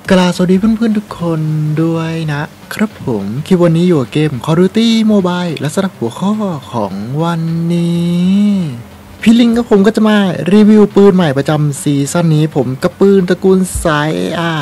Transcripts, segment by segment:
กราบสวัสดีเพื่อนๆทุกคนด้วยนะครับผมคลิปวันนี้อยู่กับเกม Call of Duty Mobile และสำหรับหัวข้อของวันนี้พี่ลิงกับผมก็จะมารีวิวปืนใหม่ประจำซีซั่นนี้ผมกับปืนตระกูลสาย AR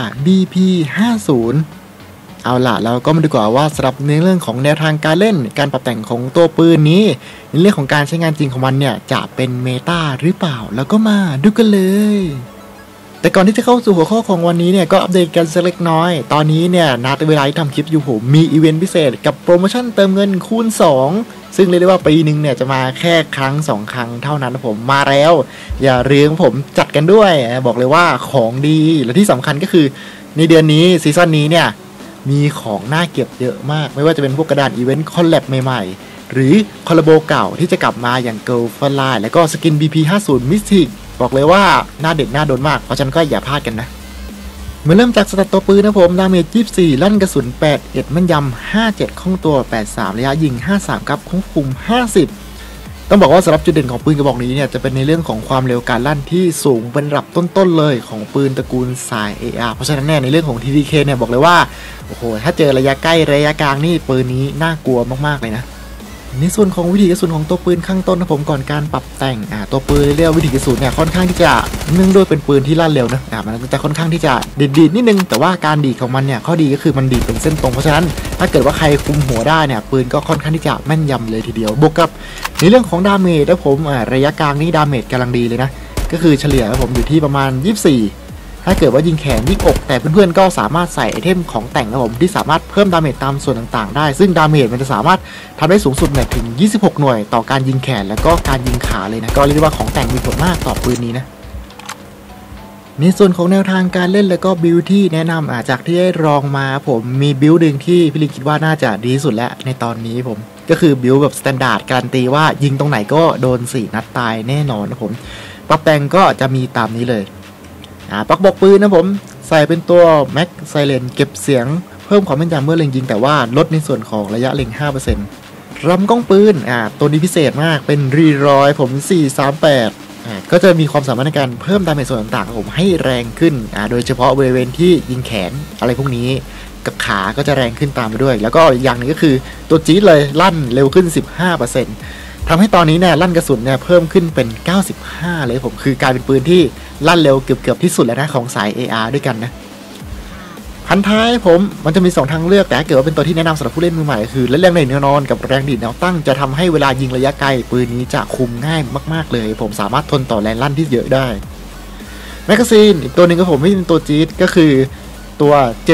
BP50 เอาล่ะเราก็มาดูก่อนว่าสำหรับในเรื่องของแนวทางการเล่นการปรับแต่งของตัวปืนนี้ในเรื่องของการใช้งานจริงของมันเนี่ยจะเป็นเมตาหรือเปล่าแล้วก็มาดูกันเลยแต่ก่อนที่จะเข้าสู่หัวข้อของวันนี้เนี่ยก็อัปเดตกันสักเล็กน้อยตอนนี้เนี่ยนัดเวลาที่ทำคลิปอยู่ผมมีอีเวนต์พิเศษกับโปรโมชั่นเติมเงินคูณ2ซึ่งเรียกได้ว่าปีนึงเนี่ยจะมาแค่ครั้ง2ครั้งเท่านั้นนะผมมาแล้วอย่าลืมผมจัดกันด้วยบอกเลยว่าของดีและที่สำคัญก็คือในเดือนนี้ซีซั่นนี้เนี่ยมีของน่าเก็บเยอะมากไม่ว่าจะเป็นพวกกระดานอีเวนต์คอลแลบใหม่ๆหรือคอลลาโบเก่าที่จะกลับมาอย่างเกิร์ลฟลายแล้วก็สกิน BP50 Mysticบอกเลยว่าหน้าเด็กหน้าโดนมากเพราะฉะนั้นก็อย่าพลาดกันนะเมื่อเริ่มจากสตาร์ทตัวปืนนะผมดาเมจ24ลั่นกระสุน81แม่นยำ57คล่องตัว83ระยะยิง53ครับควบคุม50ต้องบอกว่าสำหรับจุดเด่นของปืนกระบอกนี้เนี่ยจะเป็นในเรื่องของความเร็วการลั่นที่สูงเป็นระดับต้นๆเลยของปืนตระกูลสาย AR เพราะฉะนั้นในเรื่องของ TDK เนี่ยบอกเลยว่าโอ้โหถ้าเจอระยะใกล้ระยะกลางนี่ปืนนี้น่ากลัวมากๆเลยนะในส่วนของวิธีกระสุนของตัวปืนข้างต้นนะผมก่อนการปรับแต่งตัวปืนเรียกวิธีกระสุนเนี่ยค่อนข้างที่จะเนื่องด้วยเป็นปืนที่ลั่นเร็วนะมันจะค่อนข้างที่จะดีดนิดนึงแต่ว่าการดีดของมันเนี่ยข้อดีก็คือมันดีดเป็นเส้นตรงเพราะฉะนั้นถ้าเกิดว่าใครคุมหัวได้เนี่ยปืนก็ค่อนข้างที่จะแม่นยำเลยทีเดียวบวกกับในเรื่องของดาเมจนะผมระยะกลางนี่ดาเมจกำลังดีเลยนะก็คือเฉลี่ยนะผมอยู่ที่ประมาณ24ถ้าเกิดว่ายิงแขนยิงอกแต่เพื่อนๆก็สามารถใส่ไอเทมของแต่งนะผมที่สามารถเพิ่มดาเมจตามส่วนต่างๆได้ซึ่งดาเมจมันจะสามารถทำได้สูงสุดถึง26หน่วยต่อการยิงแขนแล้วก็การยิงขาเลยนะก็เรียกว่าของแต่งมีผลมากต่อปืนนี้นะในส่วนของแนวทางการเล่นแล้วก็บิลที่แนะนำจากที่ได้ลองมาผมมีบิลดึงที่พี่ลิงคิดว่าน่าจะดีที่สุดแล้วในตอนนี้ผมก็คือบิลแบบสแตนดาร์ดการันตีว่ายิงตรงไหนก็โดน4นัดตายแน่นอนนะผมปรับแต่งก็จะมีตามนี้เลยปักบอกปืนนะผมใส่เป็นตัวแม็กไซเลนเก็บเสียงเพิ่มความแม่นยำเมื่อเล็งยิงแต่ว่าลดในส่วนของระยะเล็ง 5% ลำกล้องปืนตัวนี้พิเศษมากเป็นรีรอยผม438ก็จะมีความสามารถในการเพิ่มดาเมจส่วนต่างๆผมให้แรงขึ้นโดยเฉพาะบริเวณที่ยิงแขนอะไรพวกนี้กับขาก็จะแรงขึ้นตามไปด้วยแล้วก็อย่างหนึ่งก็คือตัวจี๊ดเลยลั่นเร็วขึ้น 15%ทำให้ตอนนี้เนี่ยลั่นกระสุนเนี่ยเพิ่มขึ้นเป็น95เลยผมคือกลายเป็นปืนที่ลั่นเร็วเกือบที่สุดแล้วนะของสาย AR ด้วยกันนะพันท้ายผมมันจะมี2ทางเลือกแต่เกิดว่าเป็นตัวที่แนะนำสำหรับผู้เล่นมือใหม่คือเล่นแรงเนอนกับแรงดีดแนวตั้งจะทำให้เวลายิงระยะไกลปืนนี้จะคุมง่ายมากๆเลยผมสามารถทนต่อแรงลั่นที่เยอะได้แมกกาซีนอีกตัวหนึ่งก็ผมไม่เป็นตัวจี๊ดก็คือตัว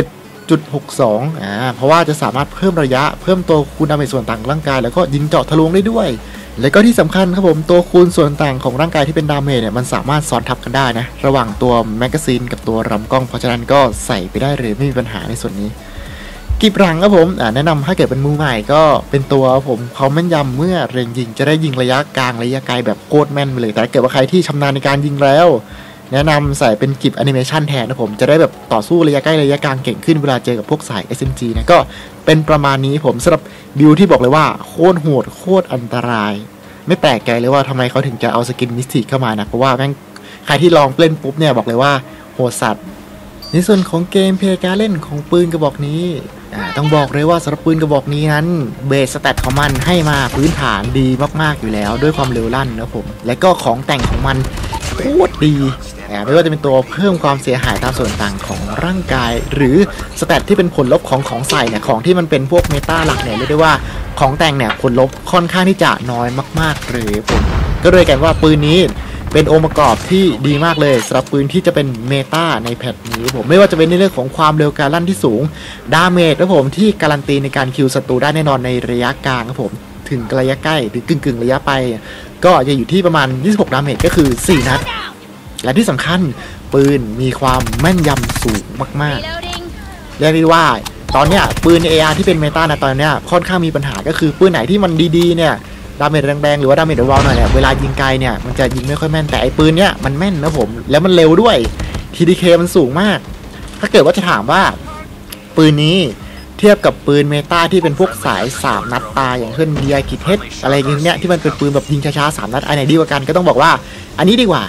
7.62เพราะว่าจะสามารถเพิ่มระยะเพิ่มตัวคูณดาเมจส่วนต่างของร่างกายแล้วก็ยิงเจาะทะลวงได้ด้วยและก็ที่สำคัญครับผมตัวคูณส่วนต่างของร่างกายที่เป็นดาเมจเนี่ยมันสามารถซ้อนทับกันได้นะระหว่างตัวแมกกาซีนกับตัวลำกล้องเพราะฉะนั้นก็ใส่ไปได้เลยไม่มีปัญหาในส่วนนี้กีบหลังครับผมแนะนำถ้าเกิดเป็นมือใหม่ก็เป็นตัวผมเขาแม่นยำเมื่อเล็งยิงจะได้ยิงระยะกลางระยะไกลแบบโคตรแม่นไปเลยแต่เกิดว่าใครที่ชำนาญในการยิงแล้วแนะนำใส่เป็นกิบแอนิเมชันแทนนะผมจะได้แบบต่อสู้ระยะใกล้ระยะกลางเก่งขึ้นเวลาเจอกับพวกสาย SMG นะก็เป็นประมาณนี้ผมสำหรับบิลที่บอกเลยว่าโคตรโหดโคตรอันตรายไม่แปลกใจเลยว่าทำไมเขาถึงจะเอาสกินมิสติกเข้ามานะเพราะว่าแม่งใครที่ลองเล่นปุ๊บเนี่ยบอกเลยว่าโหดสัตว์ในส่วนของเกมเพลย์การเล่นของปืนกระบอกนี้ต้องบอกเลยว่าสำหรับปืนกระบอกนี้นั้นเบสสแตทของมันให้มาพื้นฐานดีมากๆอยู่แล้วด้วยความเร็วลั่นนะผมและก็ของแต่งของมันโคตรดีไม่ว่าจะเป็นตัวเพิ่มความเสียหายตามส่วนต่างของร่างกายหรือสแตทที่เป็นผลลบของใส่เนี่ยของที่มันเป็นพวกเมตาหลักเนี่ยเรียกได้ว่าของแต่งเนี่ยผลลบค่อนข้างที่จะน้อยมากๆเลยผมก็เลยกันว่าปืนนี้เป็นองค์ประกอบที่ดีมากเลยสำหรับปืนที่จะเป็นเมตาในแพทนี้ผมไม่ว่าจะเป็นในเรื่องของความเร็วการลั่นที่สูงดาเมจนะผมที่การันตีในการคิวศัตรูได้แน่นอนในระยะกลางครับผมถึงระยะใกล้หรือกึ่งระยะไปก็จะอยู่ที่ประมาณ26ดาเมจก็คือ4นัดและที่สำคัญปืนมีความแม่นยำสูงมากๆเรียกได้ว่าตอนเนี้ยปืน AR ที่เป็นเมตานะตอนเนี้ยค่อนข้างมีปัญหาก็คือปืนไหนที่มันดีๆเนี่ยดาเมจแรงๆหรือว่าดาเมจเบาๆหน่อยเนี่ยเวลายิงไกลเนี่ยมันจะยิงไม่ค่อยแม่นแต่ไอ้ปืนเนี้ยมันแม่นนะผมแล้วมันเร็วด้วย TDK มันสูงมากถ้าเกิดว่าจะถามว่าปืนนี้เทียบกับปืนเมตาที่เป็นพวกสาย3นัดตายอย่างเช่น DI กิทเฮดอะไรอย่างเงี้ยที่มันเป็นปืนแบบยิงช้าๆ3นัดอันไหนดีกว่ากันก็ต้องบอกว่าอันนี้ดีกว่า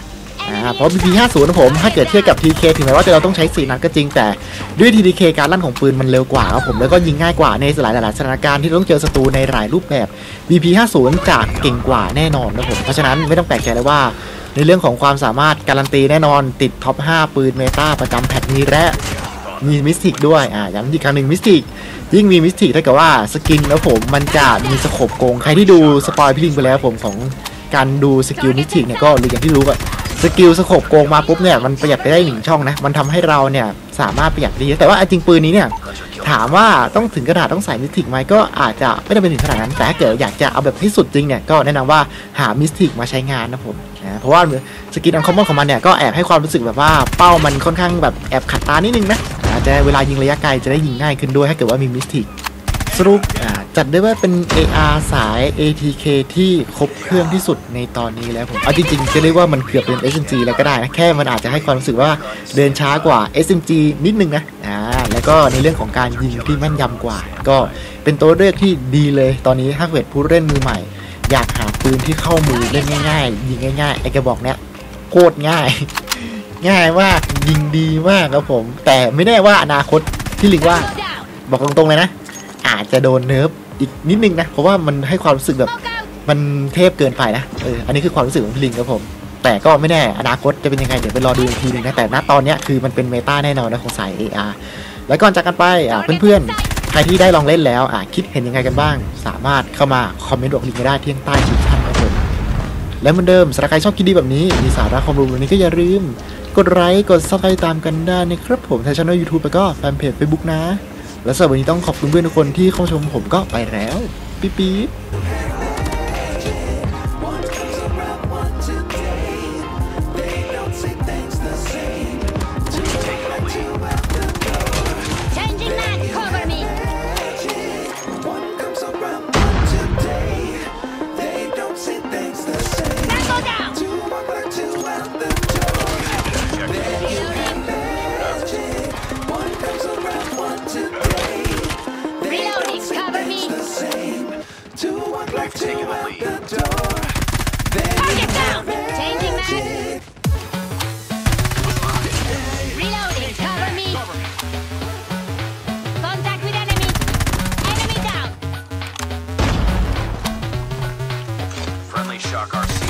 เพราะ BP50 นะผมถ้าเกิดเทียบกับ TK ถึงแม้ว่าเราต้องใช้4นัดก็จริงแต่ด้วย TK การลั่นของปืนมันเร็วกว่าครับผมแล้วก็ยิงง่ายกว่าในหลายสถานการณ์ที่ต้องเจอศัตรูในหลายรูปแบบ BP50 จะเก่งกว่าแน่นอนนะผมเพราะฉะนั้นไม่ต้องแปลกใจเลยว่าในเรื่องของความสามารถการันตีแน่นอนติดท็อป 5 ปืนเมตาประจำแพทนี้และมีมิสติกด้วยย้ำอีกครั้งหนึ่งมิสติกยิ่งมีมิสติกเท่ากับว่าสกินแล้วผมมันจะมีสโคปโกงใครที่ดูสปอยพี่ลิงไปแล้วผมของการดูสกิลมิสติกเนี่ยก็รู้อย่างที่รู้อะสกิลสโคปโกงมาปุ๊บเนี่ยมันประหยัดไปได้1ช่องนะมันทำให้เราเนี่ยสามารถประหยัดได้เยอะแต่ว่าจริงปืนนี้เนี่ยถามว่าต้องถึงกระดาษต้องใส่มิสติกไหมก็อาจจะไม่ได้เป็นถึงขนาดนั้นแต่ถ้าเกิดอยากจะเอาแบบที่สุดจริงเนี่ยก็แนะนำว่าหามิสติกมาใช้งานนะผมเพราะว่าสกินอันคอมมอนของมันเนี่ยก็แอบให้ความรู้สึกแบบว่าเป้ามันค่อนข้างแบบแอบขัดตานิดนึงนะอาจจะเวลายิงระยะไกลจะได้ยิงง่ายขึ้นด้วยถ้าเกิดว่ามีมิสติกสรุปจัดได้ว่าเป็น AR สาย ATK ที่ครบเครื่องที่สุดในตอนนี้แล้วผมเอาจริงๆจะเรียกว่ามันเกือบเป็น SMG แล้วก็ได้นะแค่มันอาจจะให้ความรู้สึกว่าเดินช้ากว่า SMG นิดนึงนะแล้วก็ในเรื่องของการยิงที่แม่นยำกว่าก็เป็นตัวเลือกที่ดีเลยตอนนี้ถ้าเกิดผู้เล่นมือใหม่อยากหาปืนที่เข้ามือเล่นง่ายๆยิงง่ายๆไอ้กระบอกเนี้ยโคตรง่ายง่ายมากยิงดีมากครับผมแต่ไม่แน่ว่าอนาคตที่ลิงว่าบอกตรงๆเลยนะอาจจะโดนเนิร์ฟอีกนิดนึงนะเพราะว่ามันให้ความรู้สึกแบบมันเทพเกินไปนะอันนี้คือความรู้สึกของพี่ลิงครับผมแต่ก็ไม่แน่อนาคตจะเป็นยังไงเดี๋ยวไปรอดูอีกทีนึงนะแต่ณตอนนี้คือมันเป็นเมตาแน่นอนนะของสาย AR แล้วก่อนจากกันไปเพื่อนๆใครที่ได้ลองเล่นแล้วคิดเห็นยังไงกันบ้างสามารถเข้ามาคอมเมนต์บอกลิงก์ได้ที่ใต้คลิปท่านครับผมและเหมือนเดิมสำหรับใครชอบคลิปดีแบบนี้มีสาระความรู้แบบนี้ก็อย่าลืมกดไลค์กดซับสไครต์ตามกันได้นะครับผมทางช่อง YouTube แล้วก็แฟนเพจ Facebook นะและสำหรับวันนี้ต้องขอบคุณเพื่อนทุกคนที่เข้าชมผมก็ไปแล้วปี๊ Taking the lead. Target down! Changing mag! Reloading! Cover me! Contact with enemy! Enemy down! Friendly shock RC.